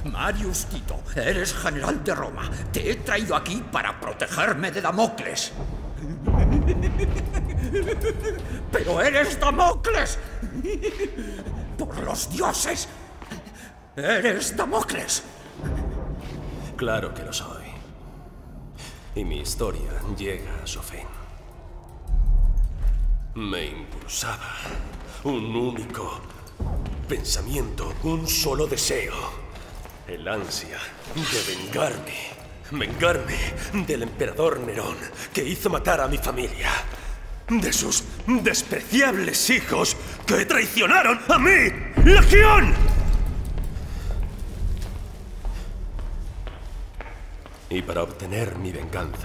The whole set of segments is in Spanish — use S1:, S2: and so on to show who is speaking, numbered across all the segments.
S1: Marius Tito, eres general de Roma. Te he traído aquí para protegerme de Damocles. ¡Pero eres Damocles! ¡Por los dioses! ¡Eres Damocles!
S2: Claro que lo soy. Y mi historia llega a su fin. Me impulsaba un único pensamiento, un solo deseo. El ansia de vengarme del emperador Nerón, que hizo matar a mi familia. De sus despreciables hijos que traicionaron a mi legión. Y para obtener mi venganza,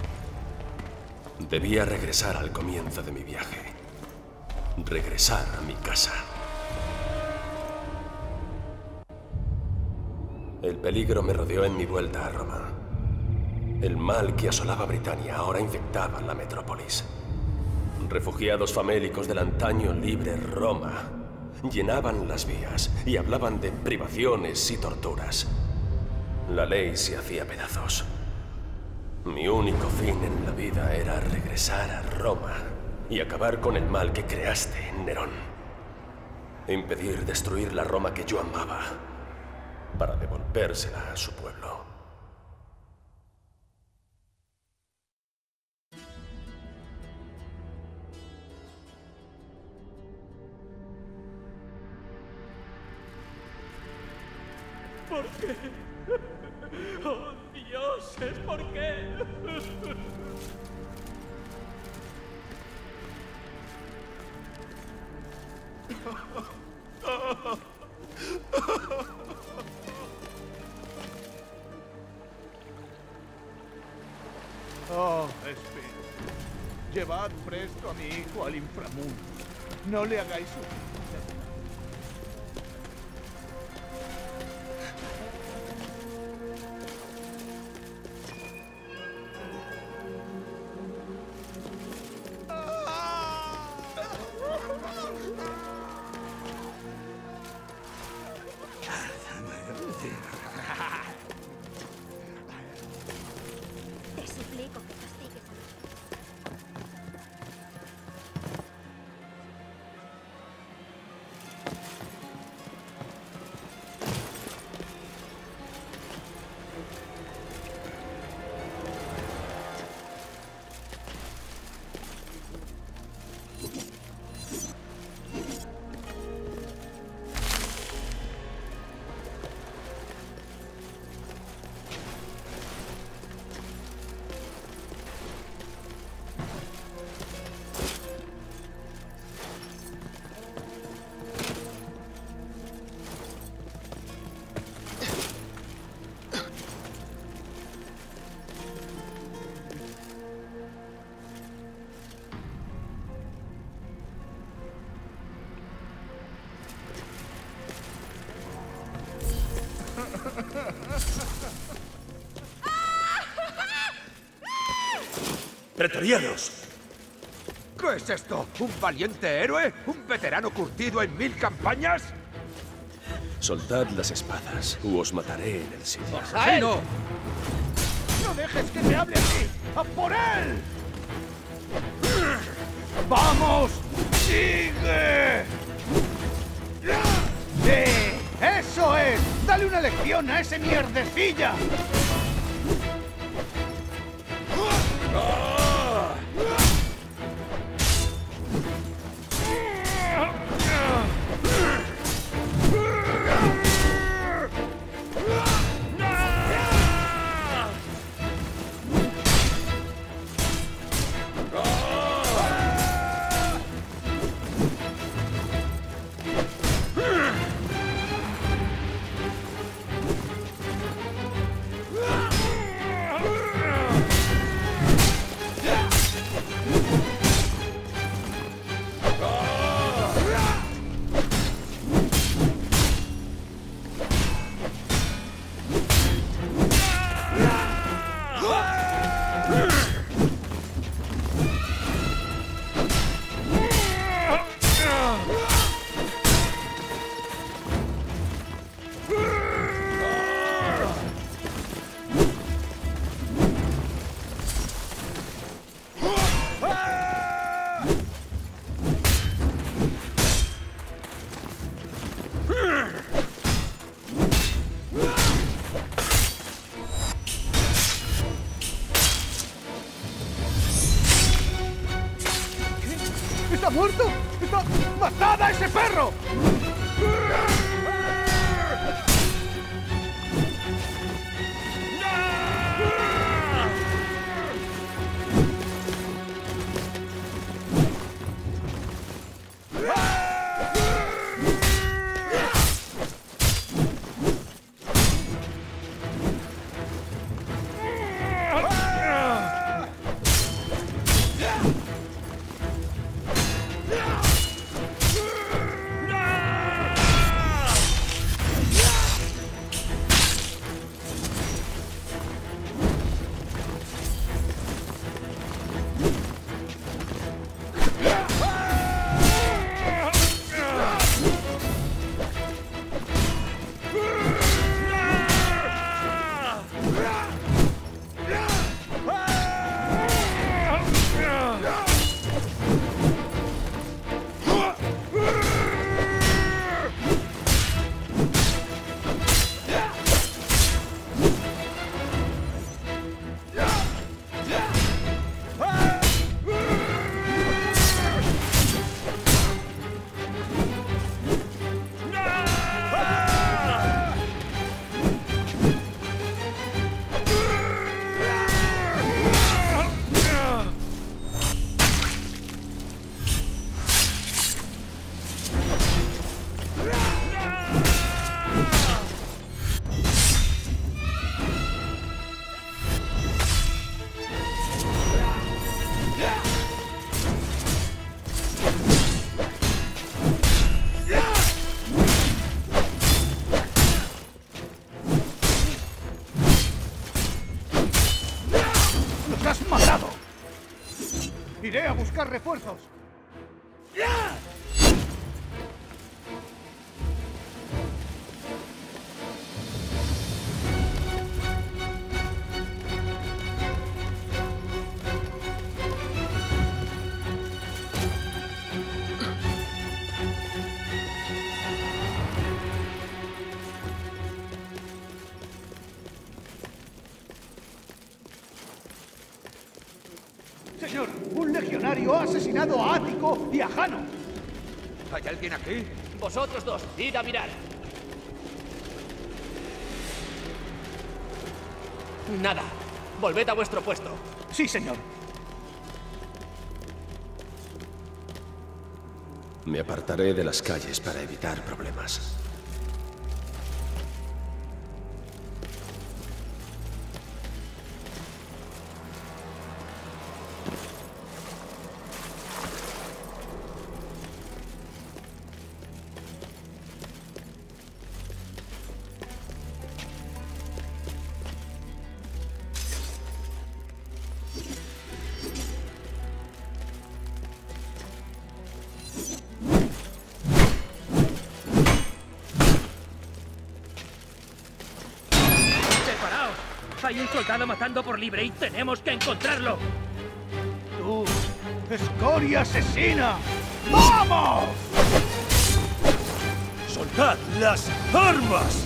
S2: debía regresar al comienzo de mi viaje. Regresar a mi casa. El peligro me rodeó en mi vuelta a Roma. El mal que asolaba Britania ahora infectaba la metrópolis. Refugiados famélicos del antaño libre Roma llenaban las vías y hablaban de privaciones y torturas. La ley se hacía pedazos. Mi único fin en la vida era regresar a Roma y acabar con el mal que creaste, Nerón. Impedir destruir la Roma que yo amaba para devolvérsela a su pueblo.
S3: ¿Por qué? ¡Oh, dioses! ¿Por qué?
S4: Oh, espera. Llevad presto a mi hijo al inframundo. No le hagáis sufrir.
S5: Te suplico que castigues a mi hijo.
S2: ¡Pretorianos!
S6: ¿Qué es esto? ¿Un valiente héroe? ¿Un veterano curtido en 1000 campañas?
S2: Soltad las espadas, u os mataré en el sitio.
S6: ¡Asesino!
S4: ¡No dejes que te hable así! ¡A por él! ¡Vamos! ¡Sigue! ¡Sí! ¡Eso es! ¡Dale una lección a ese mierdecilla! ¡Está muerto! ¡Está... ¡Matad a ese perro! Iré a buscar refuerzos. Señor, un legionario ha asesinado a Ático y a Jano.
S6: ¿Hay alguien aquí?
S3: Vosotros dos, id a mirar. Nada. Volved a vuestro puesto.
S4: Sí, señor.
S2: Me apartaré de las calles para evitar problemas.
S3: Hay un soldado matando por libre y tenemos que encontrarlo.
S4: ¡Tú, escoria asesina! ¡Vamos!
S3: ¡Soltad las armas!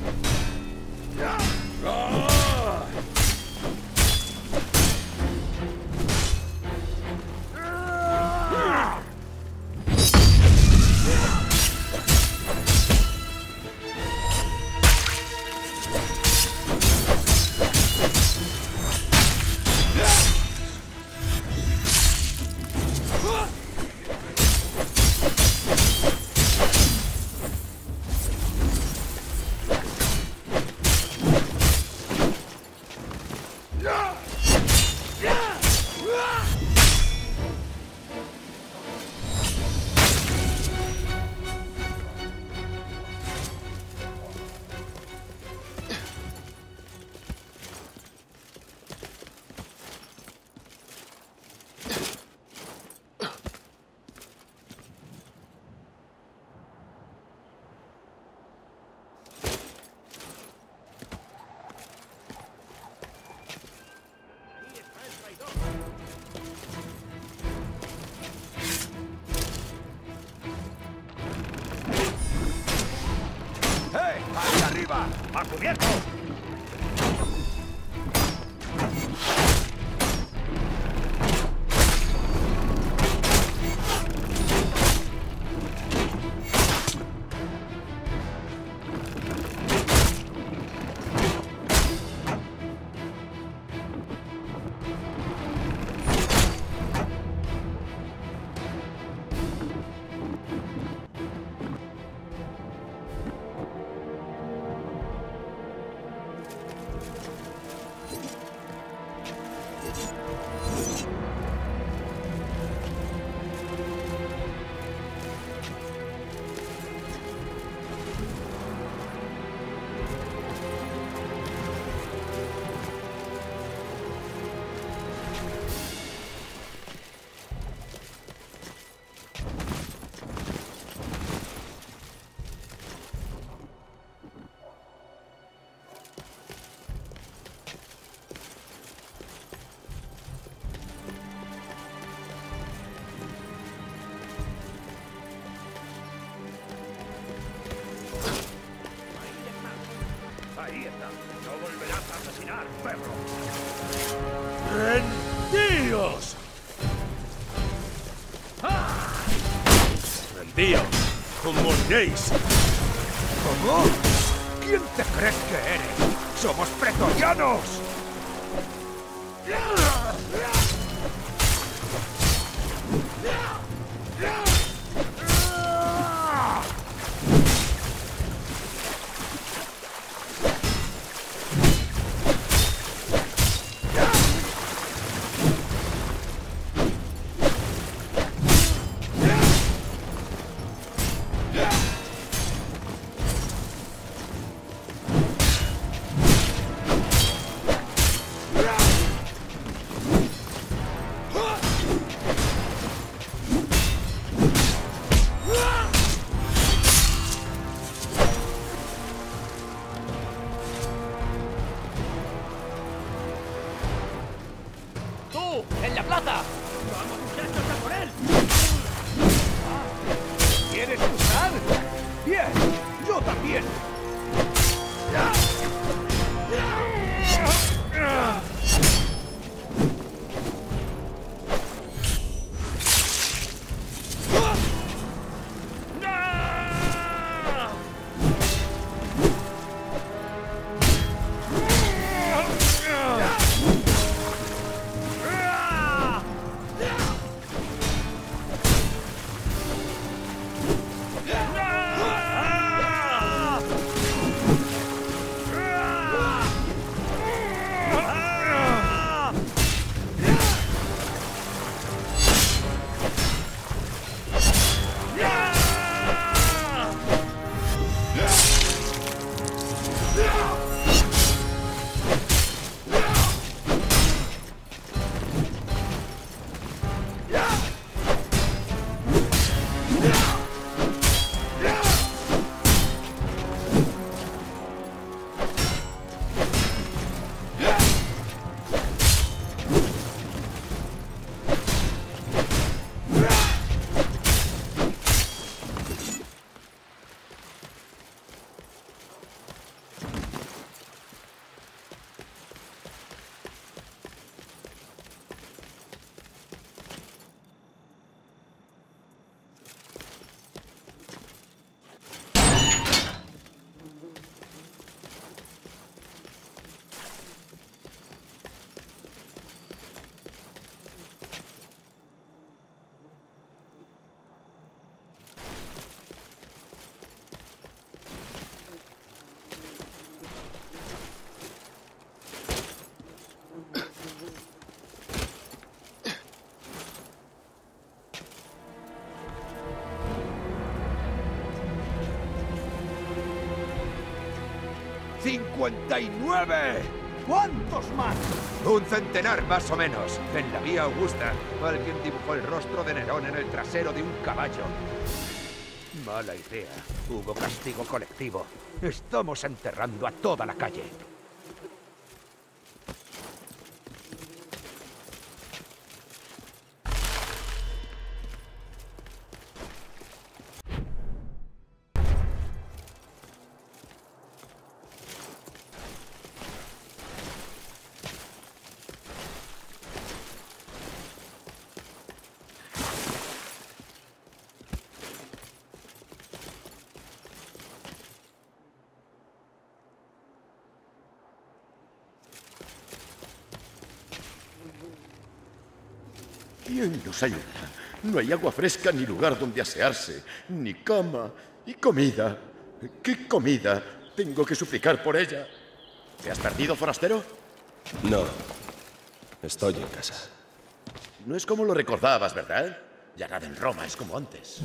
S6: arriba!
S3: ¡A cubierto!
S2: Tío, como Jace.
S6: ¿Cómo? ¿Quién te crees que eres? ¡Somos pretorianos!
S3: ¡Tú! ¡En la plaza! ¡Vamos, muchachos, a por él!
S4: ¿Quieres cruzar? Bien, yo también. ¡59! ¿Cuántos más?
S6: Un centenar más o menos. En la Vía Augusta, alguien dibujó el rostro de Nerón en el trasero de un caballo. Mala idea. Hubo castigo colectivo. Estamos enterrando a toda la calle.
S7: ¿Quién nos ayuda? No hay agua fresca ni lugar donde asearse, ni cama y comida. ¿Qué comida? Tengo que suplicar por ella. ¿Te has perdido, forastero?
S2: No. Estoy en casa.
S7: No es como lo recordabas, ¿verdad? Ya nada en Roma es como antes.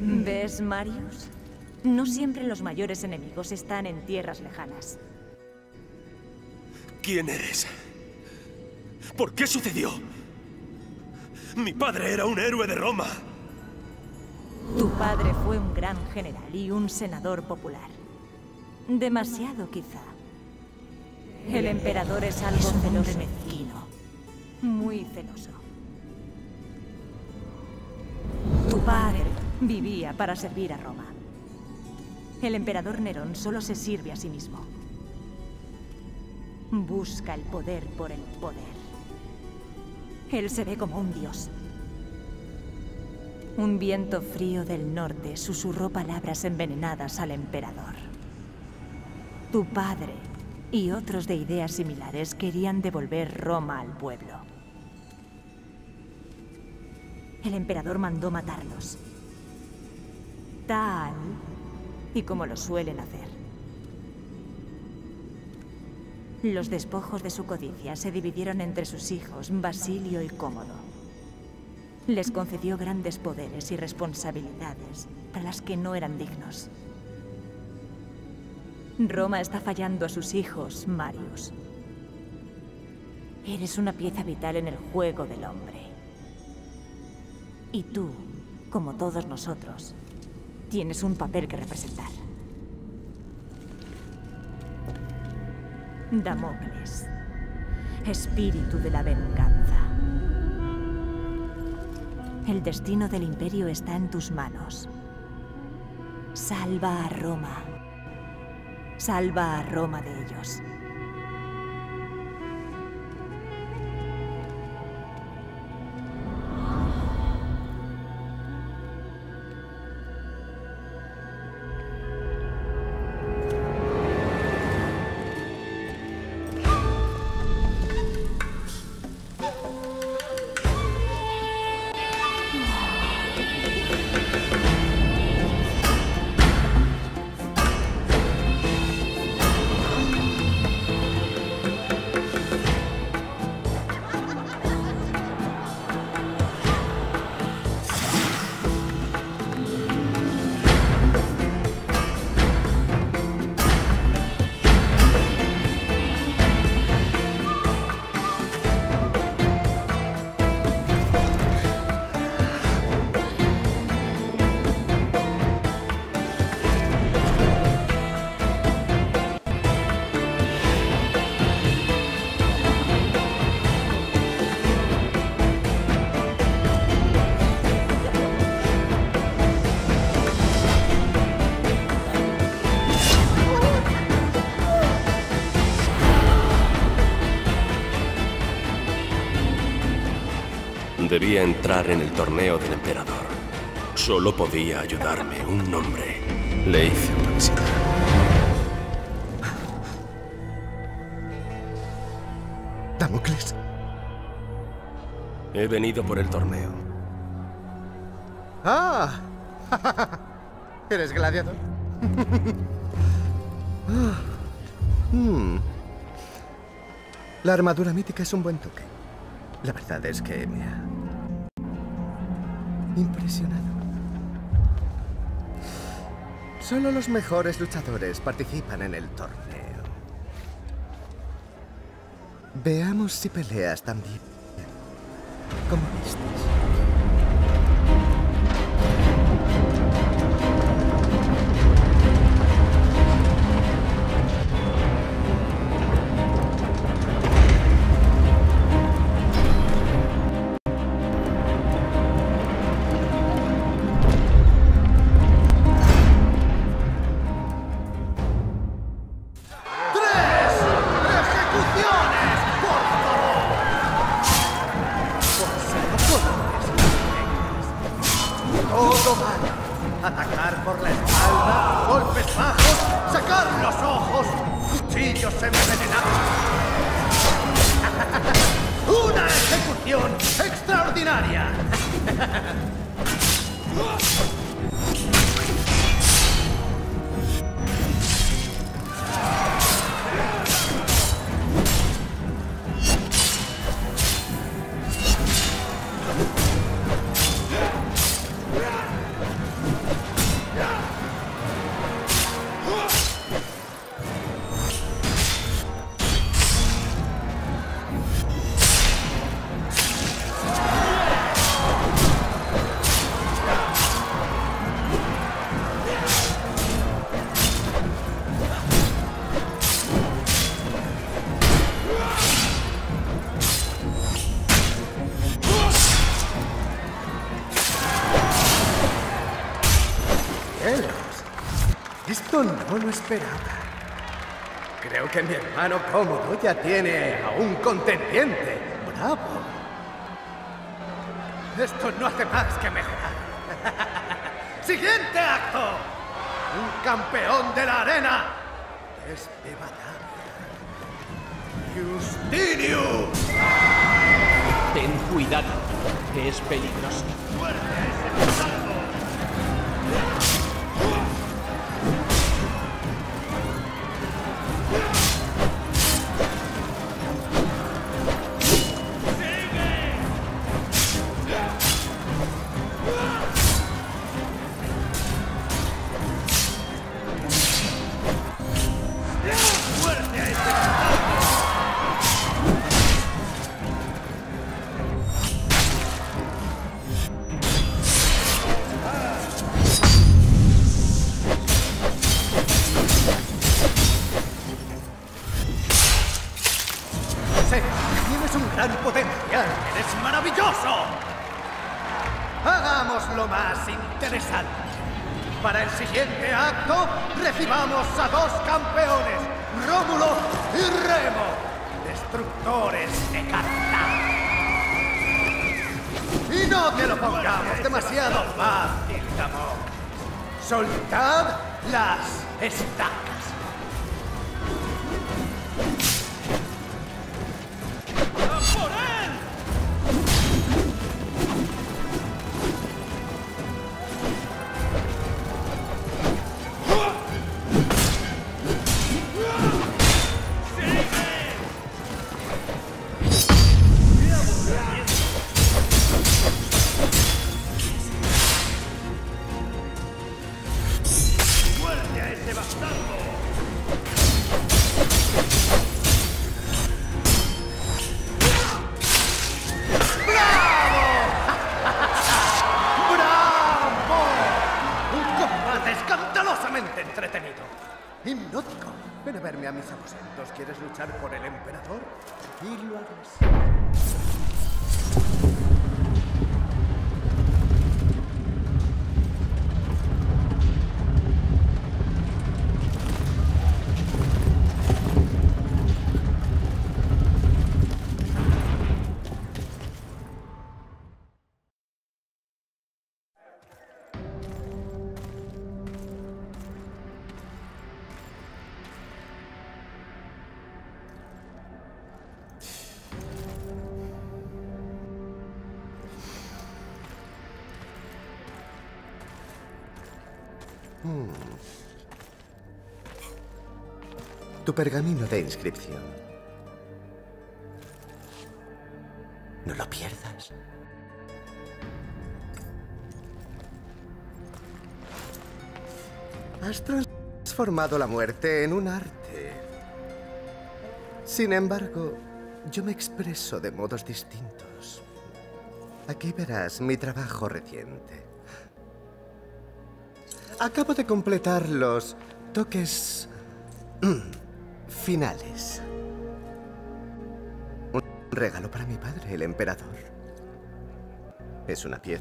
S8: ¿Ves, Marius? No siempre los mayores enemigos están en tierras lejanas.
S2: ¿Quién eres? ¿Por qué sucedió? Mi padre era un héroe de Roma.
S8: Tu padre fue un gran general y un senador popular. Demasiado, quizá. El emperador es algo celoso, mezquino. Muy celoso. Tu padre vivía para servir a Roma. El emperador Nerón solo se sirve a sí mismo. Busca el poder por el poder. Él se ve como un dios. Un viento frío del norte susurró palabras envenenadas al emperador. Tu padre y otros de ideas similares querían devolver Roma al pueblo. El emperador mandó matarlos. Tal y como lo suelen hacer. Los despojos de su codicia se dividieron entre sus hijos, Basilio y Cómodo. Les concedió grandes poderes y responsabilidades para las que no eran dignos. Roma está fallando a sus hijos, Marius. Eres una pieza vital en el juego del hombre. Y tú, como todos nosotros, tienes un papel que representar. Damocles, espíritu de la venganza. El destino del Imperio está en tus manos. Salva a Roma. Salva a Roma de ellos.
S2: Debía entrar en el torneo del emperador. Solo podía ayudarme un hombre. Le hice una visita.
S9: ¿Damocles?
S2: He venido por el torneo.
S9: ¡Ah! ¿Eres gladiador? La armadura mítica es un buen toque. La verdad es que me ha impresionado. Solo los mejores luchadores participan en el torneo. Veamos si peleas tan bien como vistes. Todo mal. Atacar por la espalda, golpes bajos, sacar los ojos, cuchillos envenenados. ¡Una ejecución extraordinaria! cielos! Esto no lo esperaba. Creo que mi hermano Cómodo ya tiene a un contendiente. ¡Bravo! Esto no hace más que mejorar. ¡Siguiente acto! ¡Un campeón de la arena! ¡Es Justinius!
S3: Ten cuidado, que es peligroso.
S9: Tienes un gran potencial. ¡Eres maravilloso! Hagámoslo más interesante. Para el siguiente acto, recibamos a dos campeones, Rómulo y Remo, destructores de Cartago. Y no te lo pongamos demasiado fácil, Damón. Soltad las estacas. Entretenido. Hipnótico. Ven a verme a mis aposentos. ¿Quieres luchar por el emperador? Y lo harás. Tu pergamino de inscripción. No lo pierdas. Has transformado la muerte en un arte. Sin embargo, yo me expreso de modos distintos. Aquí verás mi trabajo reciente. Acabo de completar los toques finales. Un regalo para mi padre, el emperador. Es una pieza.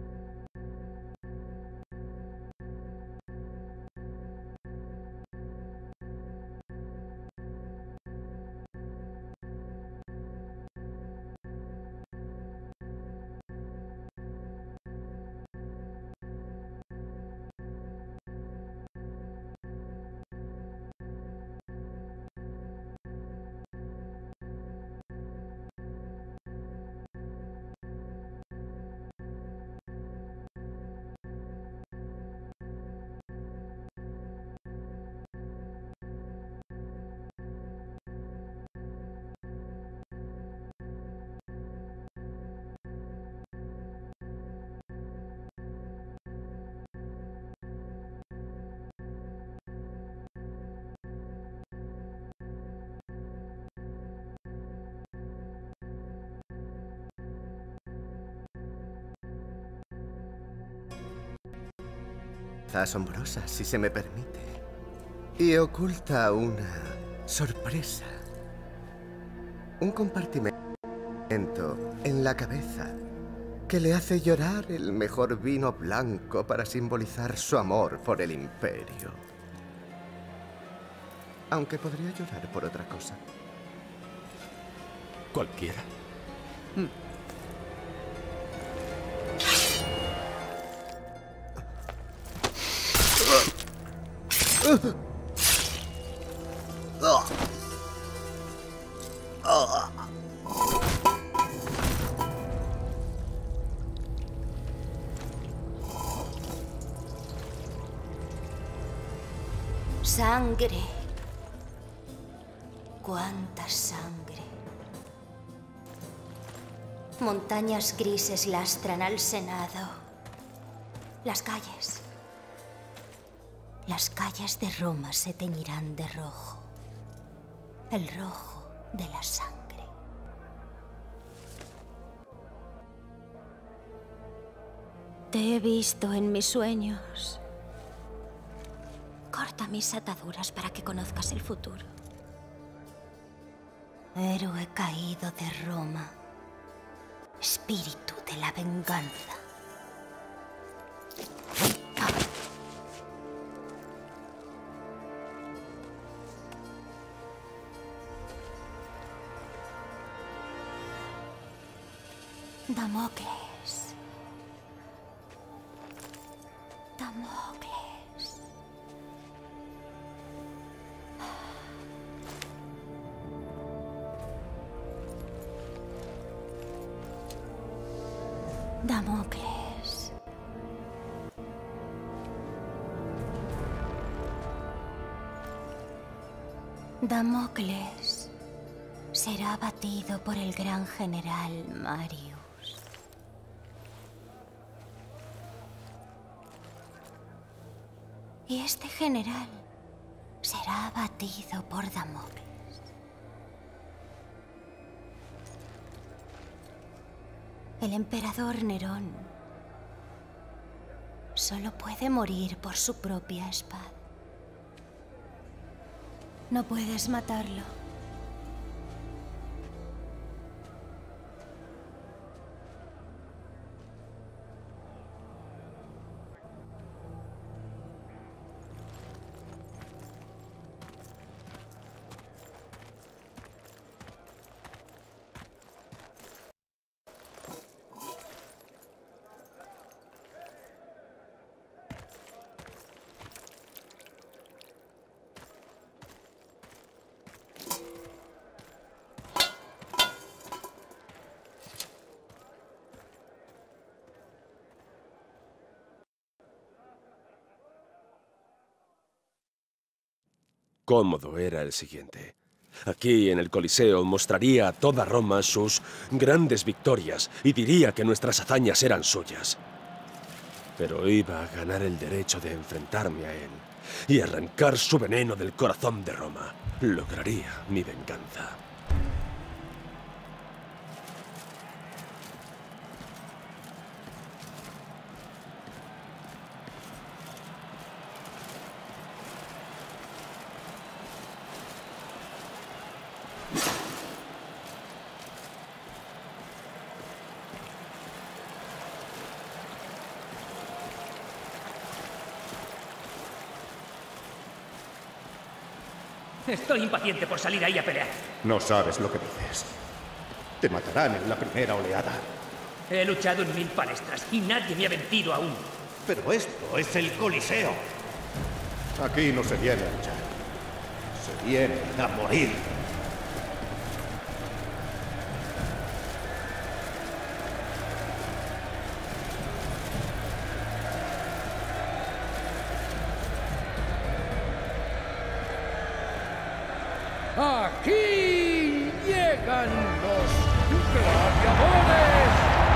S9: Asombrosa, si se me permite. Y oculta una sorpresa. Un compartimento en la cabeza que le hace llorar el mejor vino blanco para simbolizar su amor por el imperio. Aunque podría llorar por otra cosa.
S2: ¿Cualquiera?
S5: Sangre. Cuánta sangre. Montañas grises lastran al Senado. Las calles. Las calles de Roma se teñirán de rojo. El rojo de la sangre. Te he visto en mis sueños. Corta mis ataduras para que conozcas el futuro. Héroe caído de Roma. Espíritu de la venganza. Damocles. Damocles. Damocles. Damocles será abatido por el gran general Marius. Y este general será abatido por Damocles. El emperador Nerón solo puede morir por su propia espada. No puedes matarlo.
S2: Cómodo era el siguiente. Aquí, en el Coliseo, mostraría a toda Roma sus grandes victorias y diría que nuestras hazañas eran suyas. Pero iba a ganar el derecho de enfrentarme a él y arrancar su veneno del corazón de Roma. Lograría mi venganza.
S3: Estoy impaciente por salir ahí a pelear.
S4: No sabes lo que dices. Te matarán en la primera oleada.
S3: He luchado en 1000 palestras y nadie me ha vencido aún.
S4: Pero esto es el Coliseo. Aquí no se viene a luchar. Se viene a morir.
S10: ¡Aquí llegan los gladiadores!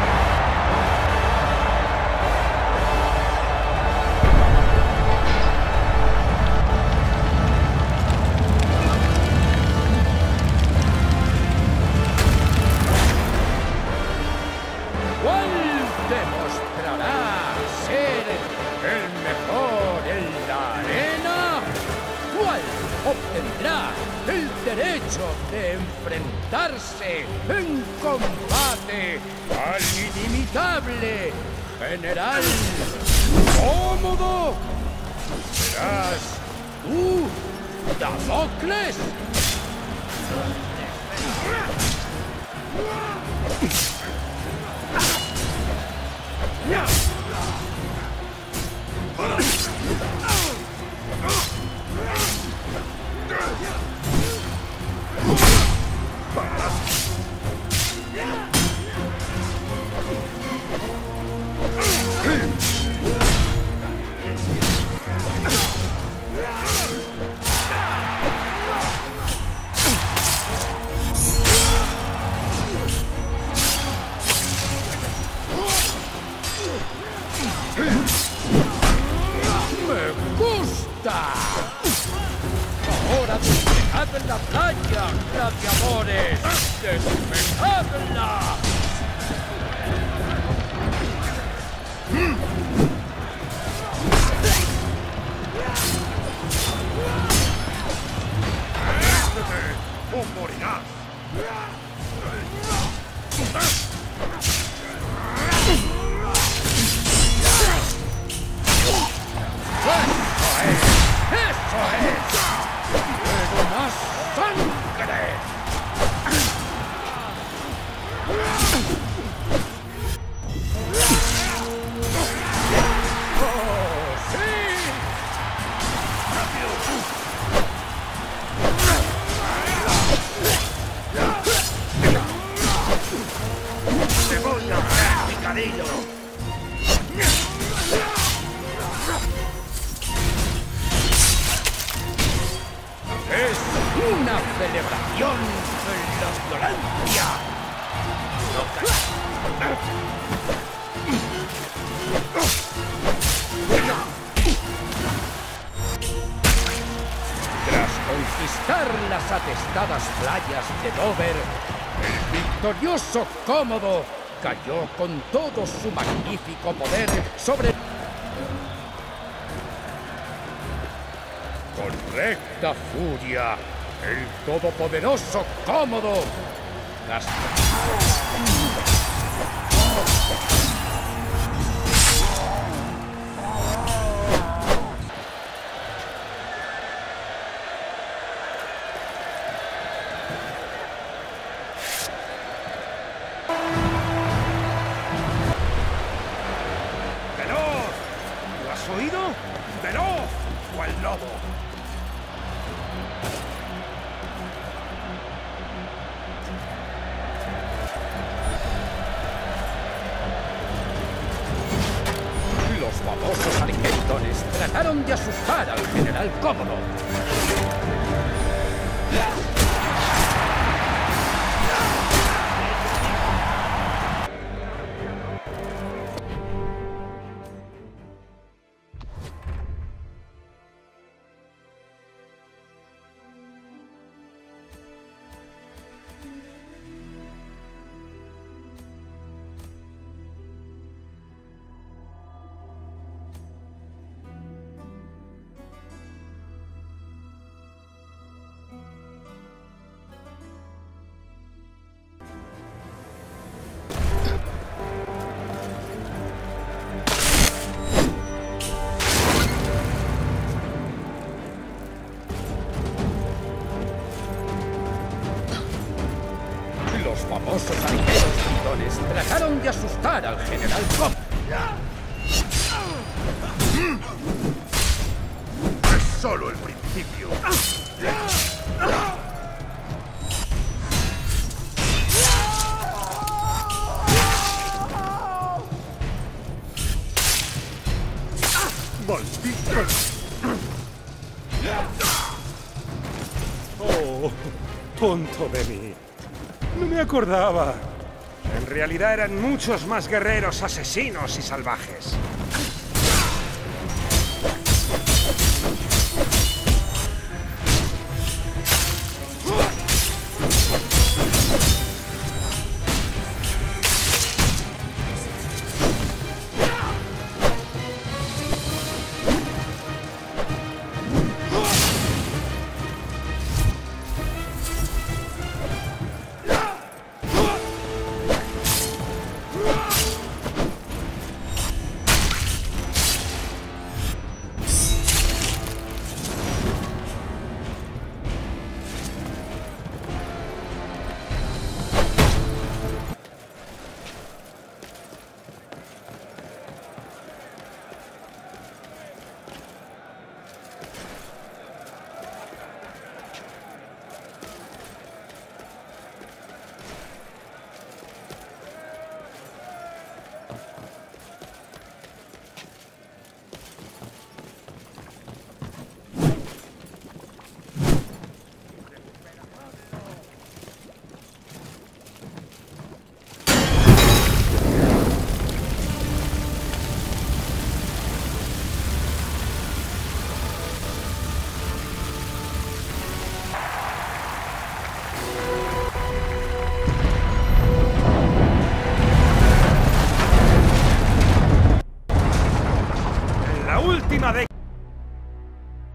S10: ¿Cuál demostrará ser el mejor en la arena? ¿Cuál obtendrá el derecho de enfrentarse en combate al inimitable General Cómodo. ¿Serás tú, Damocles? Ahora despejad la playa, gladiadores. ¡Despejadla!
S4: ¡O morirás!
S10: ¡Eso es! ¡Luego más sangre! ¡Oh, sí!
S4: ¡Te voy a dar, picadillo!
S10: ¡Es una celebración de la violencia! Tras conquistar las atestadas playas de Dover, el victorioso Cómodo cayó con todo su magnífico poder sobre... Con recta furia, el todopoderoso Cómodo gastó...
S4: ¡Veloz! ¿Lo has oído? ¡Veloz! ¡Cual lobo!
S10: Los famosos Argentones trataron de asustar al general Cómodo. Los famosos arqueros gritones trataron de asustar al general Cómodo.
S4: ¡Es solo el principio! ¡Maldito!
S11: Oh, tonto de mí. No me acordaba. En realidad eran muchos más guerreros, asesinos y salvajes.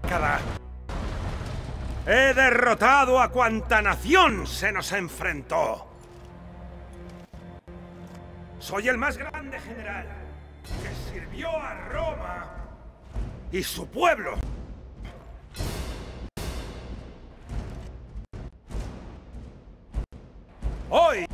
S11: década. He derrotado a cuanta nación se nos enfrentó. Soy el más grande general que sirvió a Roma y su pueblo. Hoy...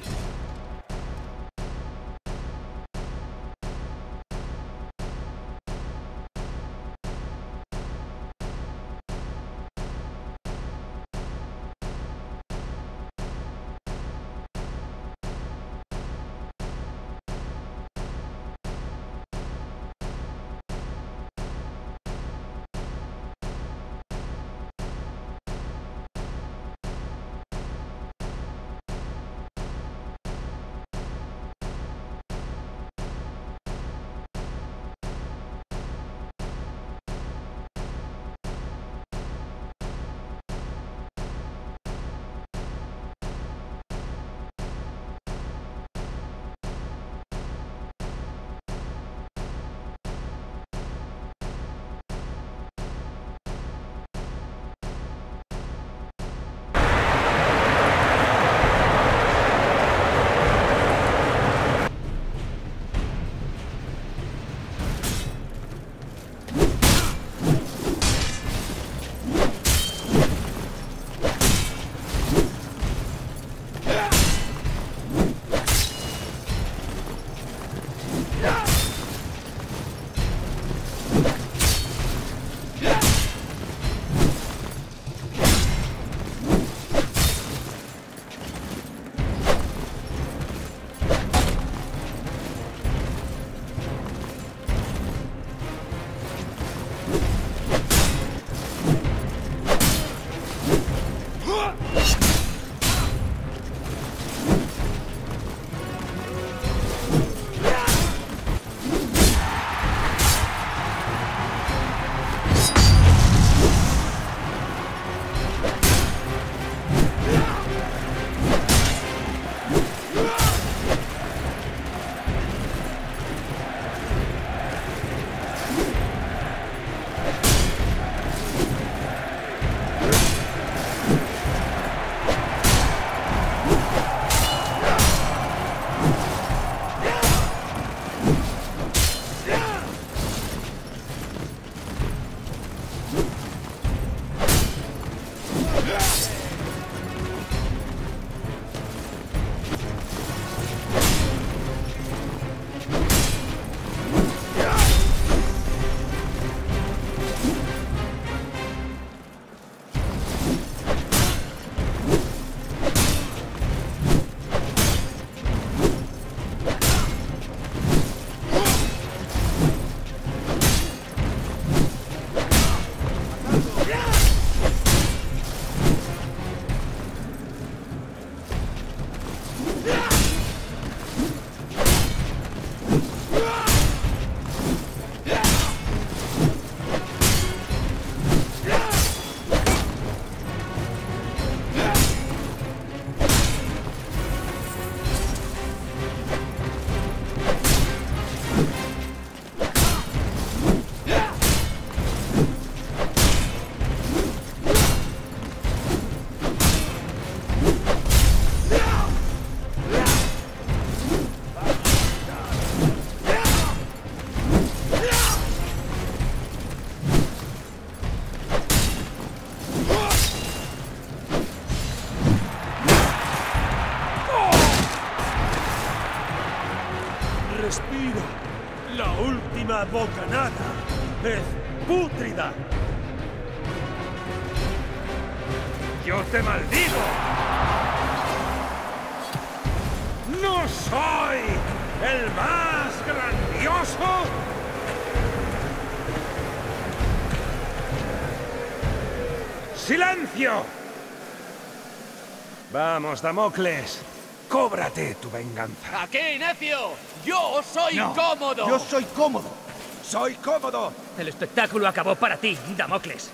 S12: Respira. La última bocanada es pútrida.
S11: ¡Yo te maldigo! ¿No soy el más grandioso? ¡Silencio! Vamos, Damocles. Cóbrate tu venganza.
S3: ¡Aquí, necio! ¡Yo soy
S11: No,
S3: cómodo!
S11: yo soy cómodo. ¡Soy cómodo!
S3: El espectáculo acabó para ti, Damocles.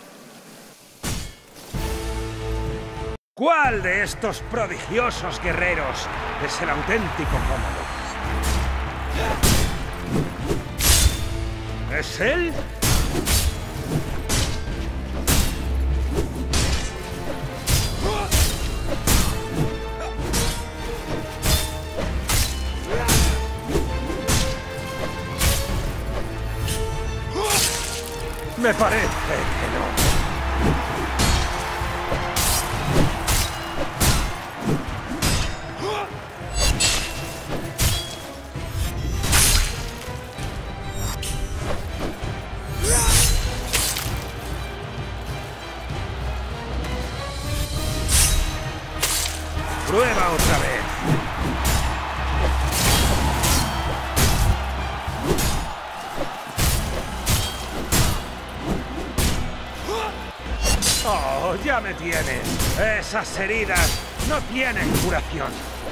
S11: ¿Cuál de estos prodigiosos guerreros es el auténtico cómodo? ¿Es él? Me parece que no. Prueba otra vez. Oh, ya me tienes. Esas heridas no tienen curación.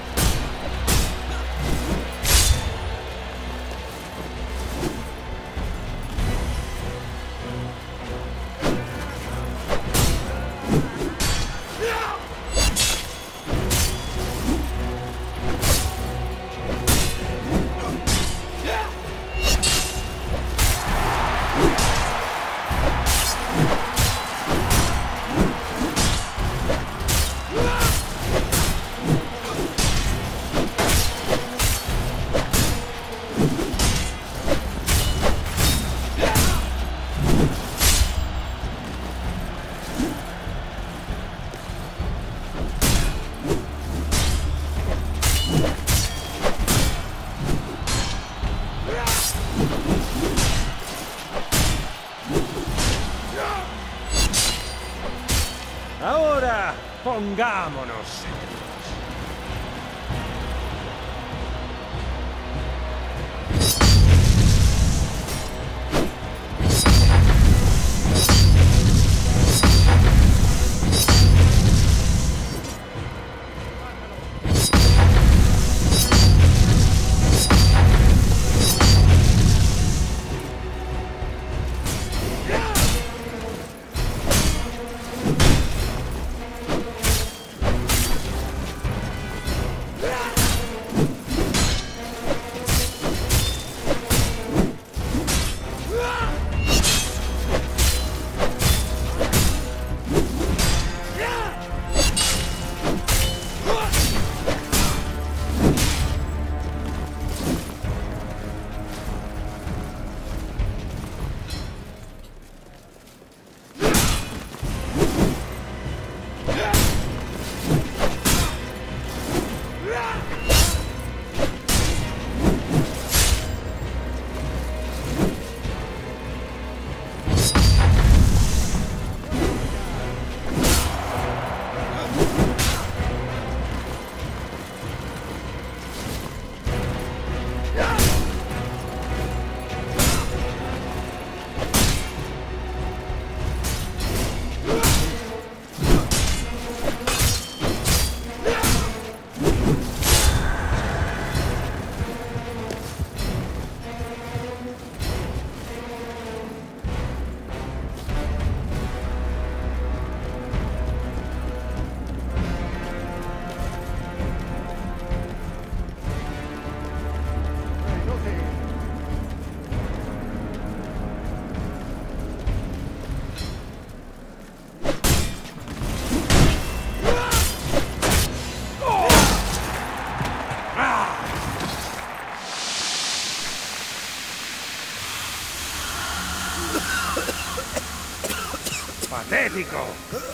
S11: Ahora, pongámonos. ¡Patético!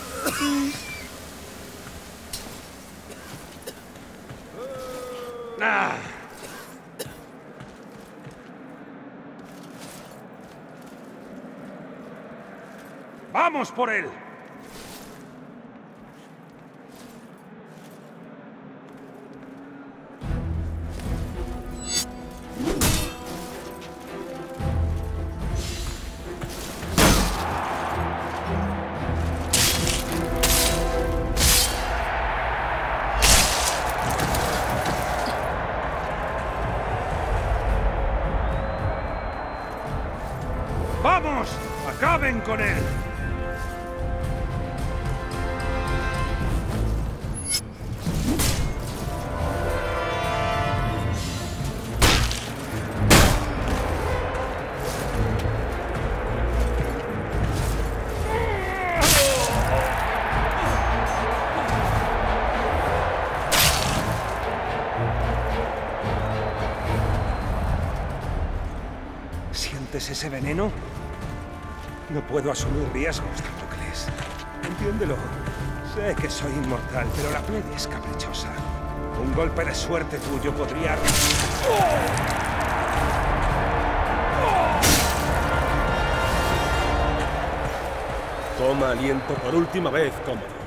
S11: ¡Ah! ¡Vamos por él! ¡Vamos! ¡Acaben con él! ¿Sientes ese veneno? No puedo asumir riesgos, Damocles. Entiéndelo. Sé que soy inmortal, pero la plebe es caprichosa. Un golpe de suerte tuyo podría...
S2: Toma aliento por última vez, Cómodo.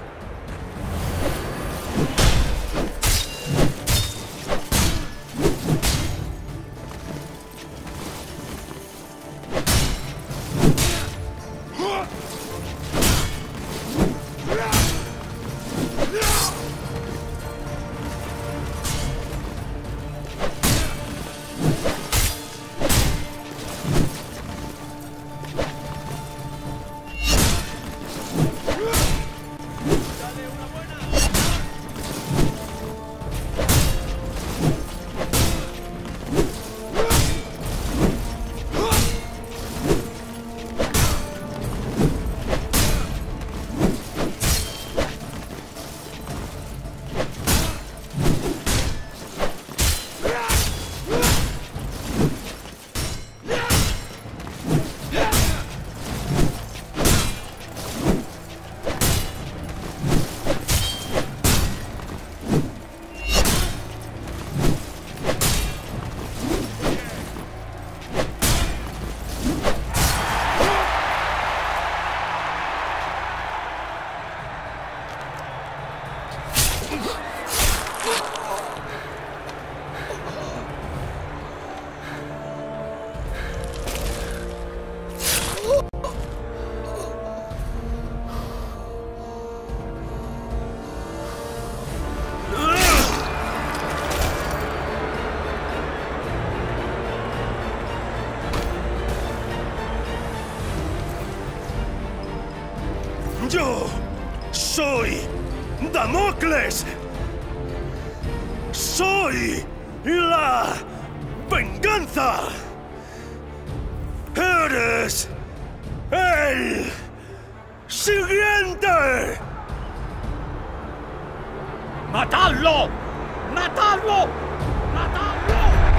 S12: ¡Yo soy Damocles! ¡Soy la venganza! ¡Eres el siguiente!
S3: ¡Matadlo! ¡Matadlo! ¡Matadlo!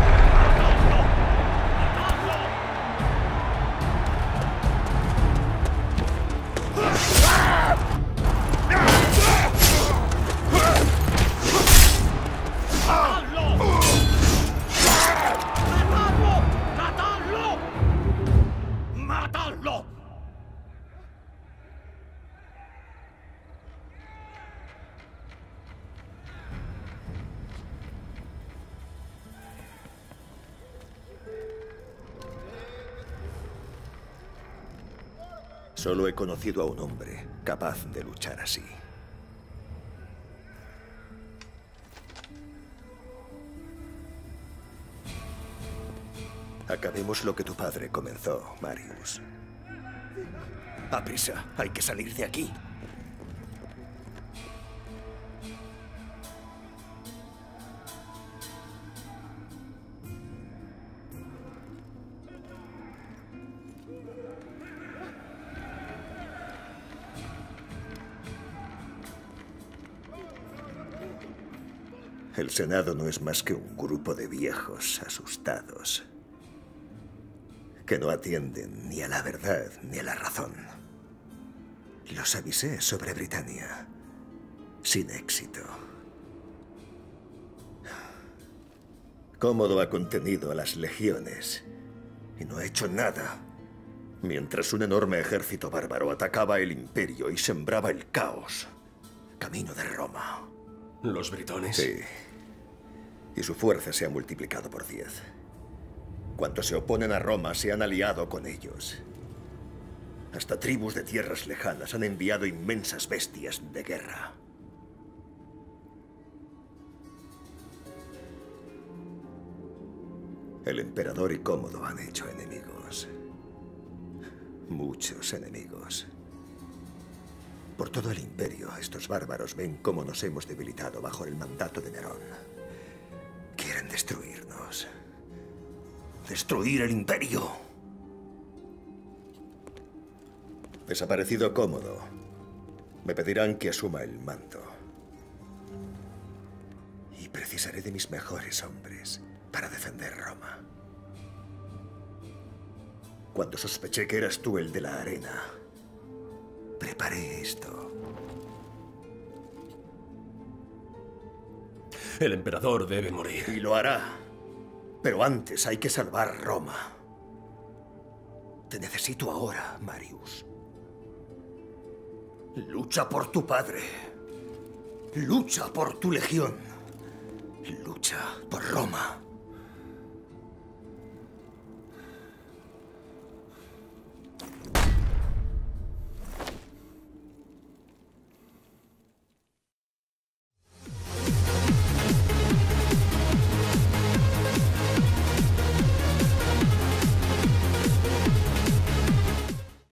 S4: Solo he conocido a un hombre capaz de luchar así. Acabemos lo que tu padre comenzó, Marius. ¡Aprisa! Hay que salir de aquí. El Senado no es más que un grupo de viejos asustados que no atienden ni a la verdad ni a la razón. Los avisé sobre Britania, sin éxito. Cómodo ha contenido a las legiones y no ha hecho nada, mientras un enorme ejército bárbaro atacaba el Imperio y sembraba el caos, camino de Roma.
S2: ¿Los britones?
S4: Sí. Y su fuerza se ha multiplicado por 10. Cuantos se oponen a Roma se han aliado con ellos. Hasta tribus de tierras lejanas han enviado inmensas bestias de guerra. El emperador y Cómodo han hecho enemigos. Muchos enemigos. Por todo el Imperio, estos bárbaros ven cómo nos hemos debilitado bajo el mandato de Nerón. Quieren destruirnos. ¡Destruir el Imperio! Desaparecido Cómodo, me pedirán que asuma el mando. Y precisaré de mis mejores hombres para defender Roma. Cuando sospeché que eras tú el de la arena, preparé esto.
S2: El emperador debe morir.
S4: Y lo hará. Pero antes hay que salvar Roma. Te necesito ahora, Marius. Lucha por tu padre. Lucha por tu legión. Lucha por Roma.